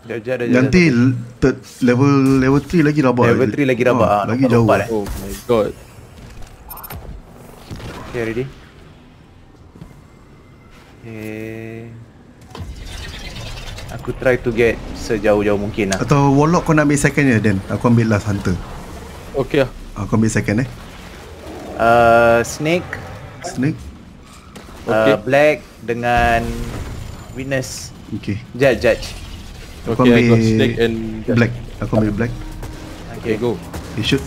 Nanti level 3 lagi rabak. Level 3 lagi rabak. Lagi jauh. Oh my god. Okay, ready? Okay. Aku try to get sejauh-jauh mungkin lah. Atau Warlock kau nak ambil second je Dan. Aku ambil last Hunter. Okay lah. Aku ambil second Snake, Okay. Black dengan Witness. Okay. Judge. Aku Okay, I got ambil snake and Black. Aku ambil Black. Okay, go. Okay, shoot.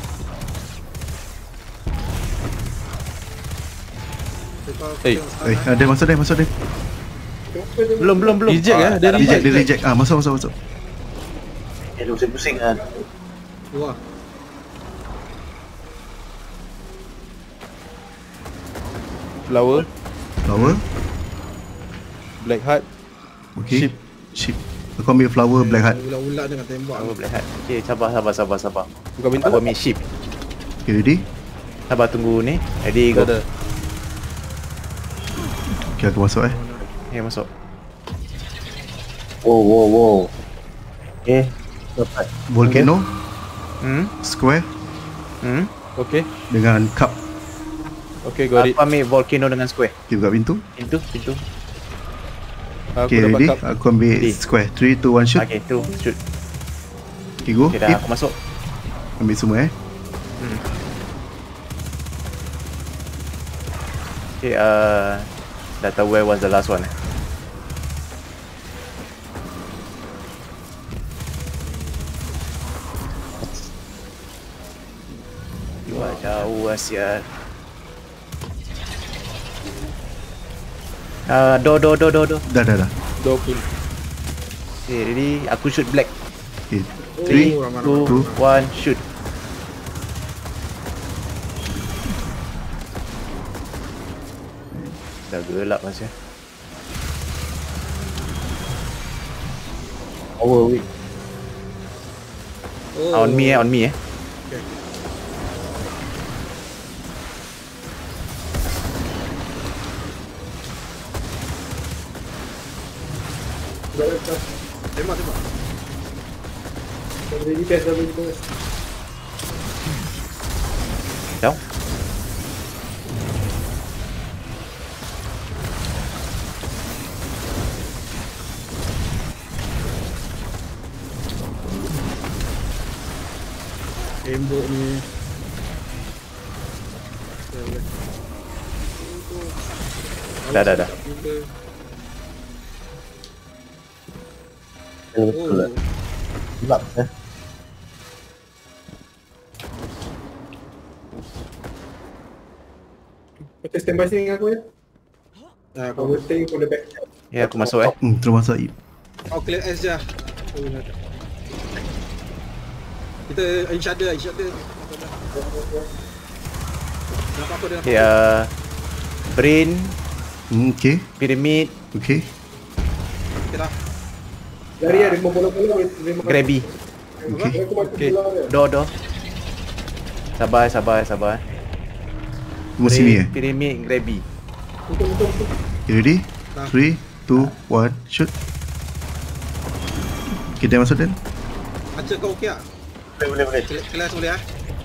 Hey, Dia masuk dia. Belum. reject ya? Dia Dia reject. Masuk. Pusing kan. Wah. Flower, black heart, Okay. Ship. Aku ambil flower Black Heart. Ulat-ulat dengan tembak. Black Hat. Okay, sabar. buka pintu. Aku ambil ship. Okay, ready? Sabar tunggu ni. Ready, go. Ada. Okay, aku masuk Okay, masuk. Wow. Okay. Dapat. Volcano, Hmm? Square Okay, dengan cup. okay, got it. Aku ambil volcano dengan square. Okay, buka pintu. Pintu. Aku Okay, dapat ready? cup. Aku ambil Ready. square. 3, 2, 1, shoot. Okay, tu shoot. Okay, go. Okay, dah Hit. aku masuk. Ambil semua Okay, dah tahu where was the last one. Wah, jauh Asia. Do. Dah. Door pun. Okay, ready? Aku shoot black. Okay. 3, 3, 2, 1, shoot. Dah gelap masih. Power weak. On me. Tembak. Double DPS. Down. Tembok ni. Dah. Betul lah. Gelap Kita standby sini dengan aku ya. Kau waiting for the back. Ya, aku masuk Terus masuk. Kau clear S je. Kita each other. Nampak apa dia? Okay, brain, Okay. pyramid, Okay. Okay dah. Dari ada bola-bola grabby. Okay. Okay. Do. Sabar. Semua sini Pyramid, grabby. Betul. Okay, ready? 3, 2, 1, shoot. Okay, dia masuk Dan. Acak kau okey tak? Boleh. Kelas boleh ah?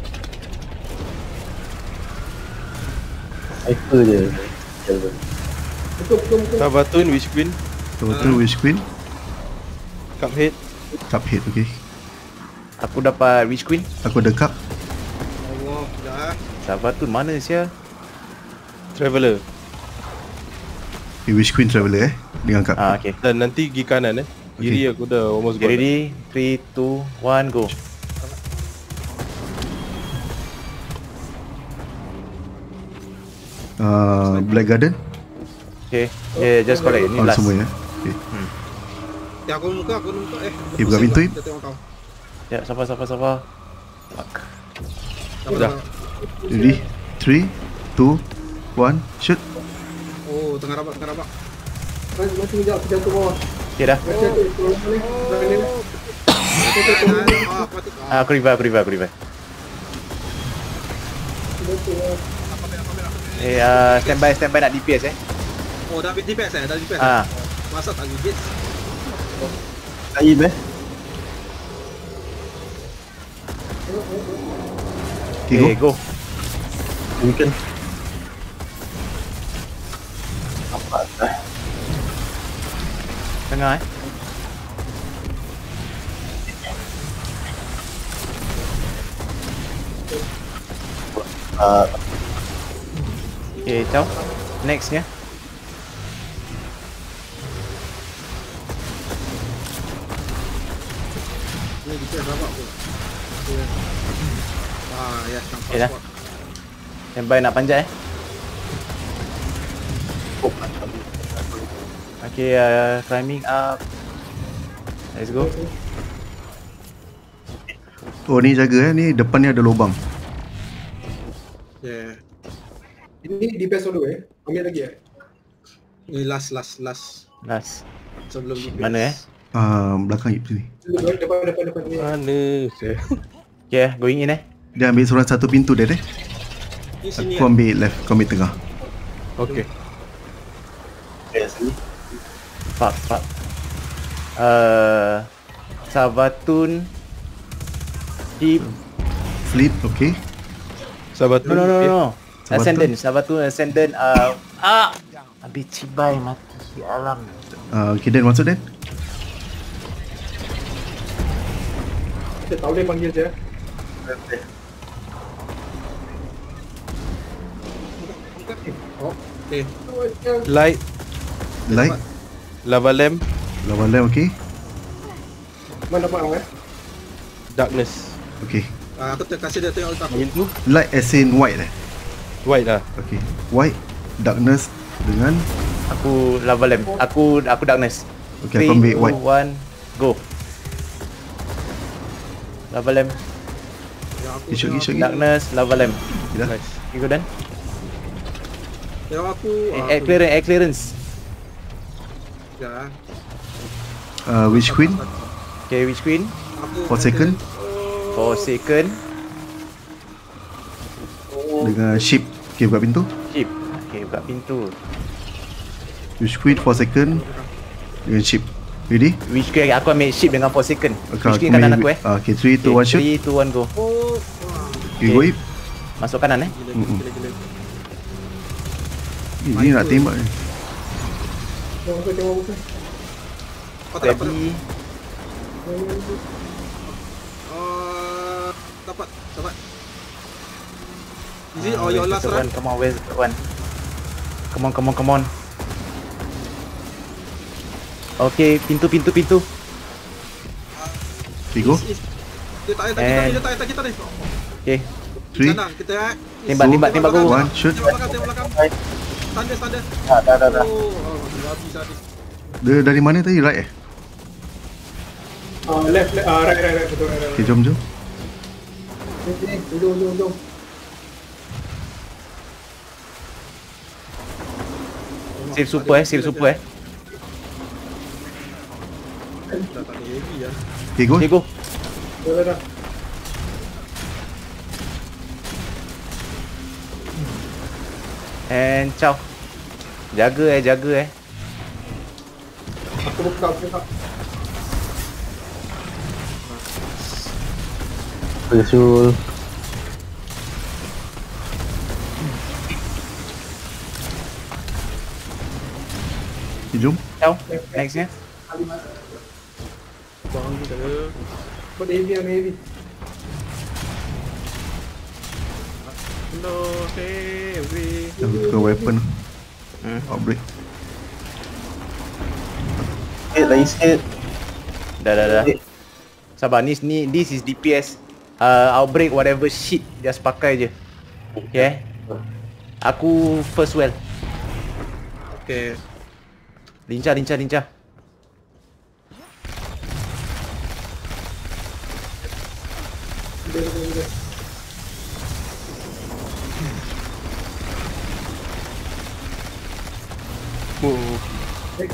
Hyper je. Betul. Sabatun, Witch Queen, Betul, Wish Queen. Cuphead, Cuphead, okay. Aku dapat Witch Queen. Aku ada cup. Allah, dah. Sabar tu mana sia? Traveler. Okay, Wish Queen Traveler dengan cup. Okay. Dan nanti pergi kanan Kiri aku dah almost Okay, gone. ready? 3, 2, 1, go. Black Garden. Okay. Yeah, just collect. Ni last. Semua Okay. Ya aku muka. Okay, buka pintu. Kita tengok kau. Ya, sabar. Fuck. Dah. Ready? 3, 2, 1, shoot. Oh, tengah rabak. Masih jauh jatuh bawah. Okay dah. Aku revive. Standby nak DPS Oh, dah DPS Dah DPS. Ah. Masa tak DPS? Aib Okay, Okay, go. go. Mungkin. Apa dah? Tengah Uh, Okay, ciao. Nextnya. Ni kita rabak pun. Ya, nampak Okay dah. spot. Standby nak panjat oh, Okay, climbing up. Let's go. Oh ni jaga ni depan ni ada lubang. Yeah. Ini DPS dulu ambil lagi Ni last. Last. Sebelum DPS. Mana Belakang sini. Depan ni. Mana? Okay, going in Dia ambil seorang satu pintu dia deh. Ni sini Aku ambil left, kau ambil tengah. Okay. sini. Fuck. Sabatun. Keep. Flip, okay. Sahabat No. Sabatun. Sabatun Ascendant. Habis cibai mati. Alam. Okay, Dan masuk Dan. Kita tak boleh panggil je. Oh, okay. Light, Light, lava lamp, lawan left, okay. Mana dapat orang darkness. Okay. Aku kasih dia tengok letak. Yang tu Light as in white white lah. Okay. White, darkness dengan Aku lava lamp. Aku darkness. okay, aku ambil white. 2, 1, go. Lava lamp. Yang aku Isuk. Darkness, lava lamp. Okay, dah. Nice. You go Dan. Yang aku Air clearance. Ya. Witch Queen, Okay, Witch Queen. Aku 4 second For second. dengan ship. Okay, buka pintu. Ship. Okay, buka pintu. Witch Queen 4 second dengan ship. Ready? Witch Queen, aku ambil ship dengan 4 second. Okay, Witch Queen kanan aku Okay, 3, 2, 1 shoot. 3, 2, 1 go. Oh, Okay, go Okay. Ip. Masuk kanan gila. Ini nak tembak ni. Tengok. Kau tak dapat. Ready. Dapat. Is it or your last Third run? one, come on, where's the third one? Come on. Okay, pintu. Okay, go. Dia tak ada kita ni. Okay, Three. Senang kita tembak go. One, shoot. Tembak belakang. Standard. Dah. Oh, habis. Dia dari mana tadi? Right Left, right, betul. Okay, jom. Ni, ujung. Save super Dah tak ada heavy ya. Okay, go. Okay, go. Dah. And ciao. Jaga Aku buka. Betul. Okay, jom. Ciao. Nextnya. Bang kita. Buat heavy. No heavy. Dah tukar weapon. Outbreak. Lagi sikit. Dah. Sabar, this is DPS. Outbreak whatever shit, just pakai je. Okay. Aku first well. Okay. Lincah. Back.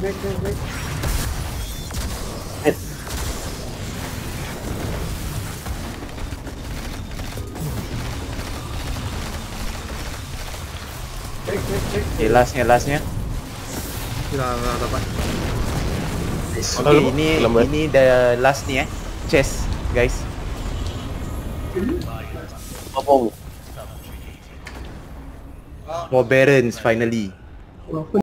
Okay, lastnya. Dah dapat. Guys, okay, ini the last ni chest, guys. Apa? More barons finally. Apa